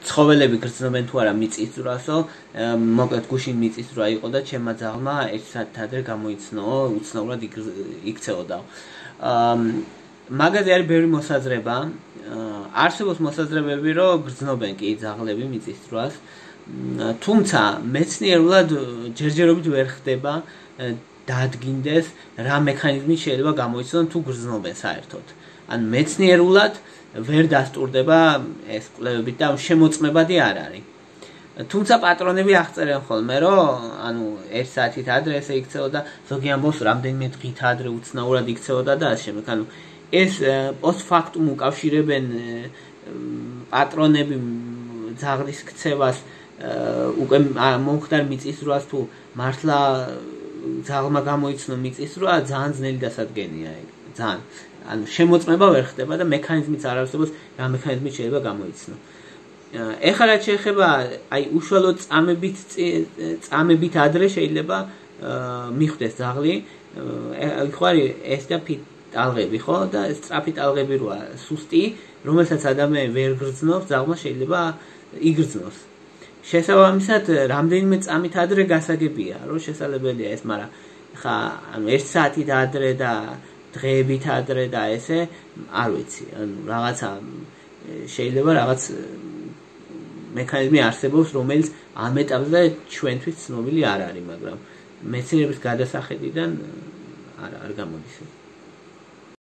ცხოველები გრძნობენ თუ არა მიწისძვრასო, მოკლედ გუშინ მიწისძვრა იყო და ჩემმა ძაღლმა 1 საათით ადრე გამოიცნო, უცნაურად იქცეოდა. მაგაზე არის ბევრი მოსაზრება. არსებობს მოსაზრებები, რომ გრძნობენ კი ძაღლები მიწისძვრას, თუმცა მეცნიერულად ჯერჯერობით ვერ ხდება დადგინდეს რა მექანიზმით შეიძლება გამოიცნონ თუ გრძნობენ საერთოდ. ან მეცნიერულად ვერ დასტურდება ეს კვლევები და შემოწმებადი არ არის. თუმცა პატრონები აღწერენ ხოლმე, რომ ანუ 1 საათით ადრე ესე იქცეოდა, ზოგი ამბობს რამდენიმე დღით ადრე უცნაურად იქცეოდა და ასე შემდეგ. ანუ ეს პოსტფაქტუმ უკავშირებენ პატრონები ძაღლის ქცევას უკვე მომხდარ მიწისძვრას თუ მართლა ძაღლმა გამოიცნო მიწისძვრა, ძალიან ძნელი დასადგენია ეგ. ძალიან. ანუ შემოწმება ვერ ხდება და მექანიზმიც არ არსებობს, რა მექანიზმით შეიძლება გამოიცნო. ეხლა რაც შეეხება აი უშუალოდ წამებით ადრე შეიძლება მიხვდეს ძაღლი, ხო არის ეს და ტალღები, ხო? და სწრაფი ტალღები როა სუსტი, რომელსაც ადამიანი ვერ გრძნობს, ძაღლმა შეიძლება იგრძნოს. შესაბამისად, რამდენიმე წამით ადრე გასაგებია, რომ შესაძლებელია ეს, მაგრამ ხა ანუ 1 საათით ადრე და დღეებით ადრე და ესე არ ვიცი, ანუ რაღაცა შეიძლება რაღაც მექანიზმი არსებობს, რომელიც ამ ეტაპზე ჩვენთვის ცნობილი არ არის, მაგრამ მეცნიერების გადასახედიდან არ გამოდის.